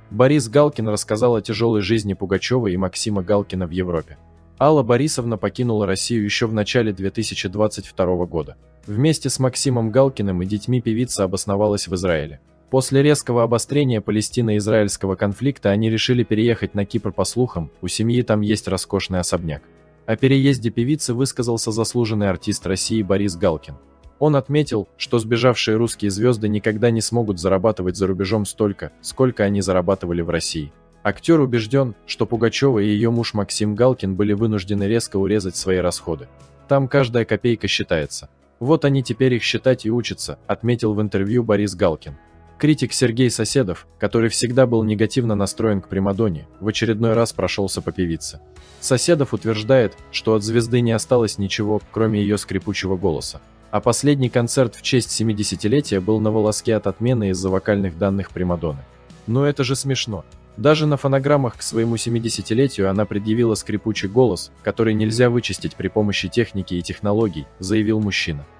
Борис Галкин рассказал о тяжелой жизни Пугачевой и Максима Галкина в Европе. Алла Борисовна покинула Россию еще в начале 2022 года. Вместе с Максимом Галкиным и детьми певица обосновалась в Израиле. После резкого обострения палестино-израильского конфликта они решили переехать на Кипр. По слухам, у семьи там есть роскошный особняк. О переезде певицы высказался заслуженный артист России Борис Галкин. Он отметил, что сбежавшие русские звезды никогда не смогут зарабатывать за рубежом столько, сколько они зарабатывали в России. Актер убежден, что Пугачева и ее муж Максим Галкин были вынуждены резко урезать свои расходы. Там каждая копейка считается. Вот они теперь их считать и учатся, отметил в интервью Борис Галкин. Критик Сергей Соседов, который всегда был негативно настроен к примадонне, в очередной раз прошелся по певице. Соседов утверждает, что от звезды не осталось ничего, кроме ее скрипучего голоса. А последний концерт в честь 70-летия был на волоске от отмены из-за вокальных данных примадонны. Но это же смешно. Даже на фонограммах к своему 70-летию она предъявила скрипучий голос, который нельзя вычистить при помощи техники и технологий, заявил мужчина.